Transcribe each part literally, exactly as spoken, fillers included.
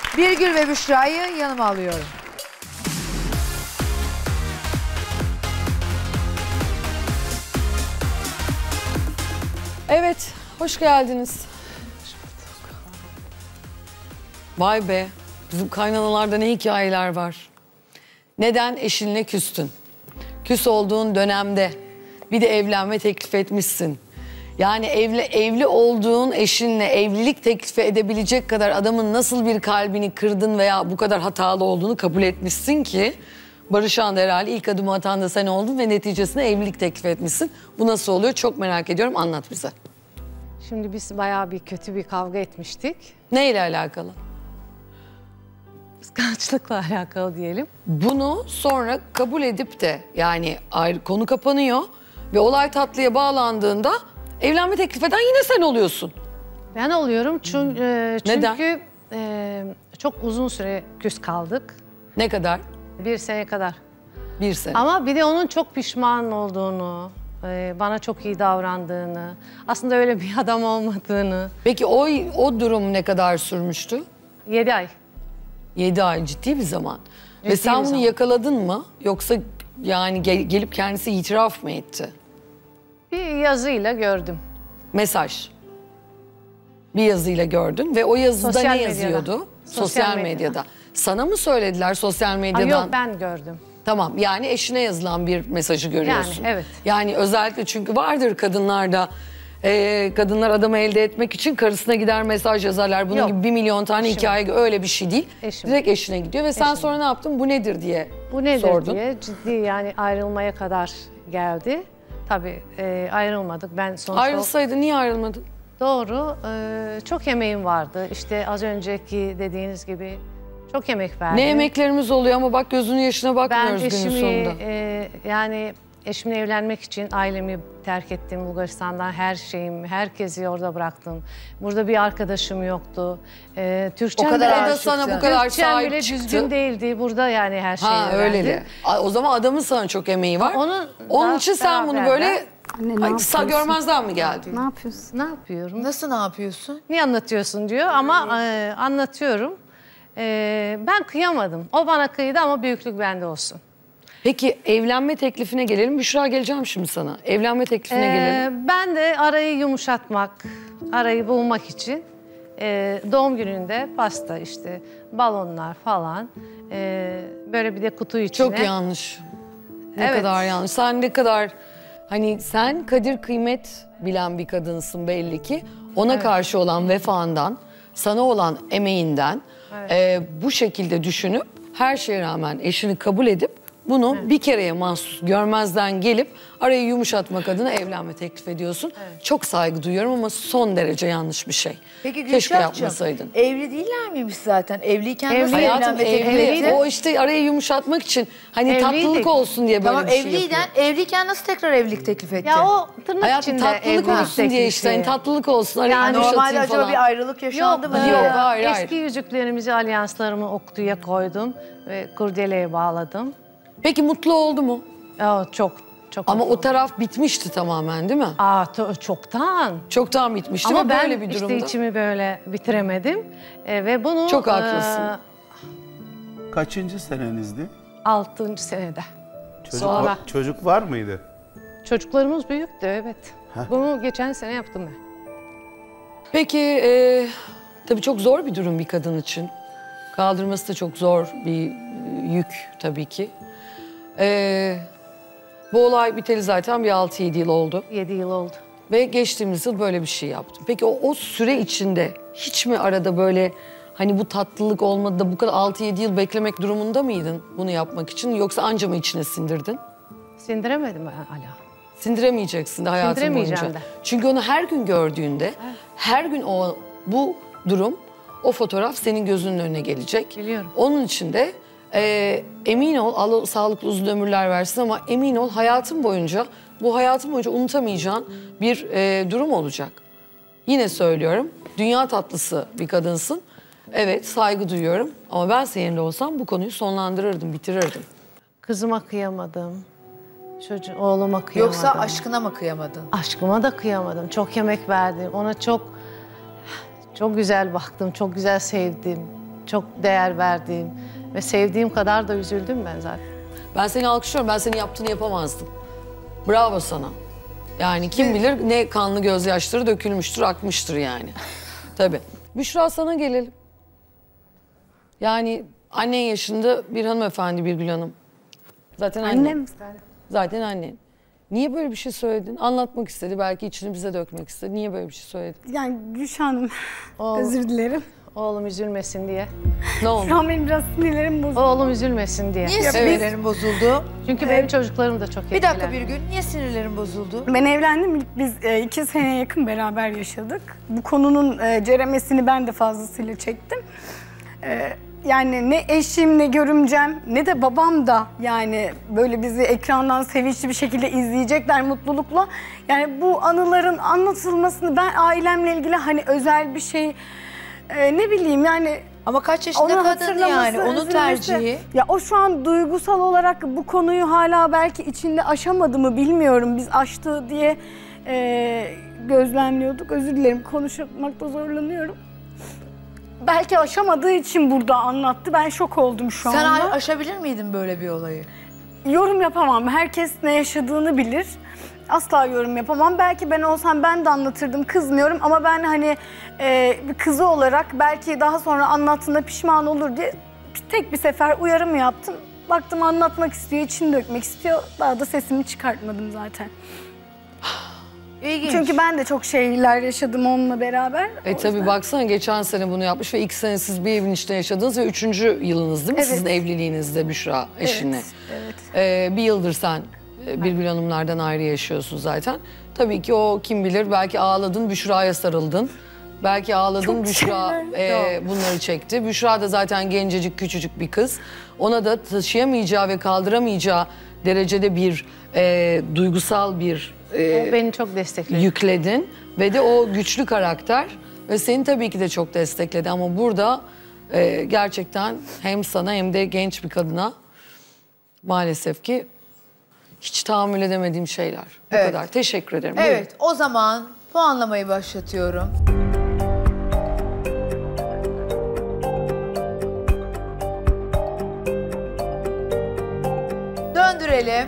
Birgül ve Büşra'yı yanıma alıyorum. Evet, hoş geldiniz. Vay be, bizim kaynanalarda ne hikayeler var. Neden eşinle küstün? Küs olduğun dönemde bir de evlenme teklif etmişsin. Yani evli, evli olduğun eşinle evlilik teklifi edebilecek kadar adamın nasıl bir kalbini kırdın veya bu kadar hatalı olduğunu kabul etmişsin ki... Barışan da herhalde ilk adımı atan da sen oldun ve neticesinde evlilik teklif etmişsin. Bu nasıl oluyor çok merak ediyorum, anlat bize. Şimdi biz bayağı bir kötü bir kavga etmiştik. Neyle alakalı? Kıskançlıkla alakalı diyelim. Bunu sonra kabul edip de yani ayrı, konu kapanıyor ve olay tatlıya bağlandığında evlenme teklif eden yine sen oluyorsun. Ben oluyorum çünkü, e, çünkü Neden? E, çok uzun süre küs kaldık. Ne kadar? Bir sene kadar. Bir sene. Ama bir de onun çok pişman olduğunu, e, bana çok iyi davrandığını, aslında öyle bir adam olmadığını. Peki o, o durum ne kadar sürmüştü? Yedi ay. Yedi ay, ciddi bir zaman. Ciddi Ve sen bunu zaman. yakaladın mı? Yoksa yani gel, gelip kendisi itiraf mı etti? Bir yazıyla gördüm. Mesaj. Bir yazıyla gördün ve o yazıda Sosyal ne medyada. yazıyordu? Sosyal Sosyal medyada. medyada. Sana mı söylediler sosyal Aa, medyadan? yok, ben gördüm. Tamam, yani eşine yazılan bir mesajı görüyorsun. Yani, evet. Yani özellikle çünkü vardır kadınlarda, e, kadınlar adamı elde etmek için karısına gider mesaj yazarlar. Bunun Yok. gibi bir milyon tane Eşim. hikaye, öyle bir şey değil. Eşim. Direkt eşine gidiyor ve sen Eşim. sonra ne yaptın? Bu nedir diye Bu nedir sordun. diye ciddi yani ayrılmaya kadar geldi. Tabii e, ayrılmadık. Ben sonuçta... Ayrılsaydı niye ayrılmadın? Doğru. E, çok emeğim vardı. İşte az önceki dediğiniz gibi çok emek verdim. Ne emeklerimiz oluyor ama bak gözünün yaşına Ben bakmıyoruz günün eşimi sonunda. e, yani eşimle evlenmek için ailemi terk ettim Bulgaristan'dan, her şeyimi, herkesi orada bıraktım. Burada bir arkadaşım yoktu. E, Türkçem O kadar bile, O da aşıktı. sana bu kadar Türkçem sahip bile çıktı. düzgün değildi. Burada yani her şeyi Ha öğrendim. öyle. O zaman adamın sana çok emeği var. Onun Onun da için sen bunu beraber- böyle Anne, ne ay, sağ yapıyorsun? görmezden mi geldin? Ne yapıyorsun? Ne yapıyorum? Nasıl ne yapıyorsun? Niye anlatıyorsun diyor ama e, anlatıyorum. E, ben kıyamadım. O bana kıydı ama büyüklük bende olsun. Peki evlenme teklifine gelelim. Büşra, geleceğim şimdi sana. Evlenme teklifine E, gelelim. ben de arayı yumuşatmak, arayı bulmak için e, doğum gününde pasta işte balonlar falan e, böyle bir de kutu içine. Çok yanlış. Ne Evet. kadar yanlış. Sen ne kadar hani sen kadir kıymet bilen bir kadınsın belli ki. Ona karşı olan vefandan, sana olan emeğinden e, bu şekilde düşünüp her şeye rağmen eşini kabul edip bunu bir kereye mahsus görmezden gelip arayı yumuşatmak adına evlenme teklif ediyorsun. Çok saygı duyuyorum ama son derece yanlış bir şey. Peki Keşke Gülşah'cığım, yapmasaydın. evli değiller miymiş zaten? Evliyken nasıl Evli. Hayatım evlenme teklif evli. etti? O işte arayı yumuşatmak için hani Evliydik. tatlılık olsun diye böyle Tamam, bir şey evliyken, yapıyor. evliyken nasıl tekrar evlilik teklif etti? Ya o tırnak Hayatım içinde tatlılık evlilik olsun diye işte. Hani teklifi. tatlılık olsun. Arayı Yani yumuşatayım Normalde acaba falan. bir ayrılık yaşandı Yok, mı? e, Yok, hayır, hayır. Eski yüzüklerimizi, alyanslarımı oktuya koydum ve kurdeleye bağladım. Peki mutlu oldu mu? Aa, çok, çok Ama mutlu o taraf bitmişti tamamen değil mi? Aa, to- çoktan. Çoktan bitmişti Ama ve ben böyle bir durumda. işte içimi böyle bitiremedim. E, ve bunu... Çok haklısın. e, Kaçıncı senenizdi? altıncı senede. Çocuk, Sonra. va- çocuk var mıydı? Çocuklarımız büyüktü, evet. Bunu geçen sene yaptım ben. Peki e, tabii çok zor bir durum bir kadın için. Kaldırması da çok zor bir e, yük tabii ki. E, bu olay biteli zaten bir altı yedi yıl oldu. Yedi yıl oldu. Ve geçtiğimiz yıl böyle bir şey yaptım. Peki o, o süre içinde hiç mi arada böyle hani bu tatlılık olmadı da bu kadar altı yedi yıl beklemek durumunda mıydın bunu yapmak için? Yoksa anca mı içine sindirdin? Sindiremedim ben hala. Sindiremeyeceksin de hayatın Sindiremeyeceğim boyunca. de. Çünkü onu her gün gördüğünde, her gün o bu durum, o fotoğraf senin gözünün önüne gelecek. Biliyorum. Onun için de e, emin ol, Allah sağlıklı uzun ömürler versin ama emin ol hayatın boyunca, bu hayatın boyunca unutamayacağın bir e, durum olacak. Yine söylüyorum, dünya tatlısı bir kadınsın. Evet, saygı duyuyorum ama ben senin yerinde olsam bu konuyu sonlandırırdım, bitirirdim. Kızıma kıyamadım. Çocuğu, oğluma kıyamadım. Yoksa aşkına mı kıyamadın? Aşkıma da kıyamadım. Çok yemek verdim. Ona çok çok güzel baktım, çok güzel sevdim. çok değer verdiğim ve sevdiğim kadar da üzüldüm ben zaten. Ben seni alkışlıyorum. Ben senin yaptığını yapamazdım. Bravo sana. Yani kim bilir ne kanlı gözyaşları dökülmüştür, akmıştır yani. Tabii. Büşra, sana gelelim. Yani annen yaşında bir hanımefendi Birgül Hanım. Zaten annen. Annem. Zaten annen. Niye böyle bir şey söyledin? Anlatmak istedi. Belki içini bize dökmek istedi. Niye böyle bir şey söyledin? Yani Gülşah Hanım, Oğlum, özür dilerim. oğlum üzülmesin diye. Ne oldu? Şu an benim biraz sinirlerim bozuldu. Oğlum üzülmesin diye. Niye sinirlerin bozuldu? Çünkü benim çocuklarım da çok Bir dakika etkilendi. bir gün niye sinirlerin bozuldu? Ben evlendim, ilk biz e, iki seneye yakın beraber yaşadık. Bu konunun e, ceremesini ben de fazlasıyla çektim. E, yani ne eşim, ne görümcem, ne de babam da yani böyle bizi ekrandan sevinçli bir şekilde izleyecekler mutlulukla. Yani bu anıların anlatılmasını ben ailemle ilgili hani özel bir şey e, ne bileyim yani... Ama kaç yaşında Onu kadın hatırlaması, yani, onun üzülmesi. tercihi. Ya o şu an duygusal olarak bu konuyu hala belki içinde aşamadı mı bilmiyorum. Biz aştı diye e, gözlemliyorduk. Özür dilerim, konuşmakta zorlanıyorum. Belki aşamadığı için burada anlattı. Ben şok oldum şu Sen anda. aşabilir miydin böyle bir olayı? Yorum yapamam. Herkes ne yaşadığını bilir. Asla yorum yapamam. Belki ben olsam ben de anlatırdım, kızmıyorum ama ben hani e, bir kızı olarak belki daha sonra anlattığında pişman olur diye tek bir sefer uyarım yaptım. Baktım anlatmak istiyor, içini dökmek istiyor. Daha da sesimi çıkartmadım zaten. İlginç. Çünkü ben de çok şeyler yaşadım onunla beraber. E O tabii yüzden- baksana geçen sene bunu yapmış ve iki sene siz bir evin içinde yaşadınız ve üçüncü yılınız değil mi Evet. sizin evliliğinizde Büşra eşinle? Evet, evet. Ee, bir yıldır sen e, Birgül Hanımlardan ayrı yaşıyorsun zaten. Tabii ki o kim bilir belki ağladın Büşra'ya sarıldın. Belki ağladın Çok Büşra e, bunları çekti. Büşra da zaten gencecik küçücük bir kız. Ona da taşıyamayacağı ve kaldıramayacağı derecede bir e, duygusal bir e, O beni çok destekledi. yükledin. Ve de o güçlü karakter ve seni tabii ki de çok destekledi. Ama burada e, gerçekten hem sana hem de genç bir kadına maalesef ki hiç tahammül edemediğim şeyler. Bu Evet. kadar. Teşekkür ederim. Evet, o zaman puanlamayı başlatıyorum. Döndürelim.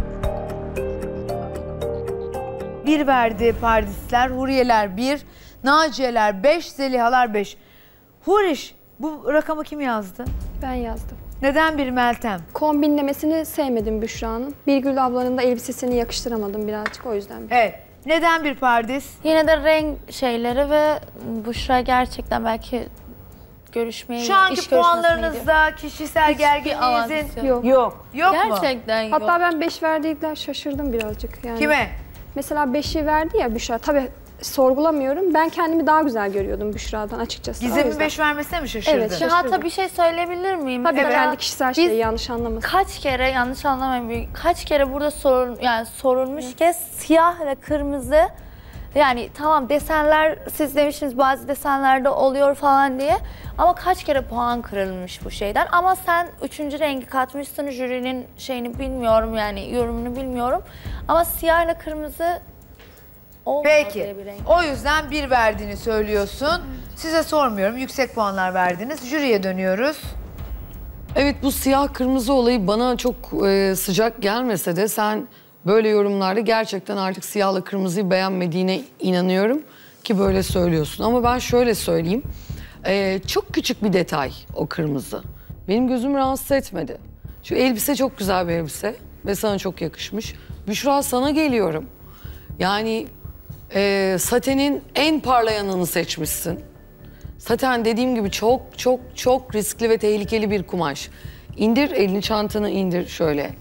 Bir verdi Parisler, Huriyeler bir, Naciyeler beş, Zelihalar beş. Huriş, bu rakamı kim yazdı? Ben yazdım. Neden bir Meltem? Kombinlemesini sevmedim Büşra'nın. Birgül ablanın da elbisesini yakıştıramadım birazcık o yüzden. Evet. Neden bir Paris? Yine de renk şeyleri ve Büşra gerçekten belki görüşmeyi, Şu anki iş görüşmesine gidiyor. puanlarınızda kişisel gerginliğinizin Yok. Yok. yok mu? Gerçekten yok. Hatta ben beş verdiğinden şaşırdım birazcık. Yani. Kime? Mesela beşi verdi ya Büşra. Tabii sorgulamıyorum. Ben kendimi daha güzel görüyordum Büşra'dan açıkçası. O Gizem'in yüzden. beş vermesine mi şaşırdın? Evet, Şu şaşırdım. hatta bir şey söyleyebilir miyim? Tabii Mesela kendi kişisel biz şeyi yanlış anlamasın. kaç kere yanlış anlamayın, kaç kere burada sorun yani sorulmuş ki siyah ve kırmızı, yani tamam desenler siz demiştiniz bazı desenlerde oluyor falan diye ama kaç kere puan kırılmış bu şeyden, ama sen üçüncü rengi katmışsın, jürinin şeyini bilmiyorum yani yorumunu bilmiyorum ama siyah ile kırmızı olmaz Peki. diye bir renk. O yüzden bir verdiğini söylüyorsun. Size sormuyorum. Yüksek puanlar verdiniz. Jüriye dönüyoruz. Evet, bu siyah kırmızı olayı bana çok e, sıcak gelmese de sen böyle yorumlarda gerçekten artık siyahla kırmızıyı beğenmediğine inanıyorum ki böyle söylüyorsun. Ama ben şöyle söyleyeyim. E, çok küçük bir detay o kırmızı. Benim gözümü rahatsız etmedi. Şu elbise çok güzel bir elbise ve sana çok yakışmış. Büşra, sana geliyorum. Yani e, satenin en parlayanını seçmişsin. Saten dediğim gibi çok çok çok riskli ve tehlikeli bir kumaş. İndir elini, çantanı indir şöyle.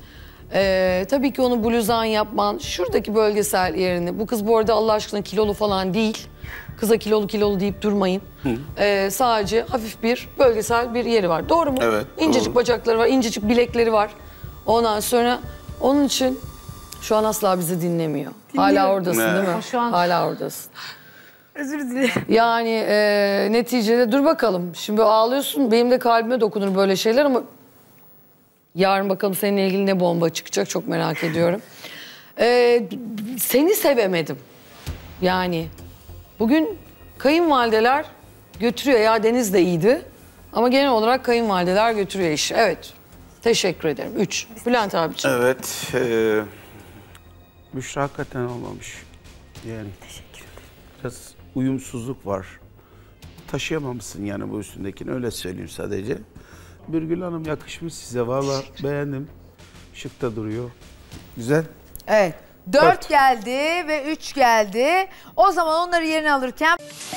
Ee, tabii ki onu bluzan yapman, şuradaki bölgesel yerini. Bu kız bu arada Allah aşkına kilolu falan değil. Kıza kilolu kilolu deyip durmayın. Ee, sadece hafif bir bölgesel bir yeri var. Doğru mu? Evet, İncecik doğru. bacakları var, incecik bilekleri var. Ondan sonra onun için şu an asla bizi dinlemiyor. Hala oradasın Ne? değil mi? Şu an- Hala oradasın. Özür dilerim. Yani e, neticede dur bakalım. Şimdi ağlıyorsun, benim de kalbime dokunur böyle şeyler ama yarın bakalım seninle ilgili ne bomba çıkacak, çok merak ediyorum. E, seni sevemedim. Yani bugün kayınvalideler götürüyor, ya Deniz de iyiydi Ama genel olarak kayınvalideler götürüyor işi. Evet. Teşekkür ederim. Üç. Bülent abiciğim. Evet. E, Büşra hakikaten olmamış. Yani. Teşekkür ederim. Biraz uyumsuzluk var. Taşıyamamışsın yani bu üstündekini, öyle söyleyeyim sadece. Birgül Hanım yakışmış size, valla beğendim. Şık da duruyor. Güzel. Evet. Dört Dört. geldi ve üç geldi. O zaman onları yerine alırken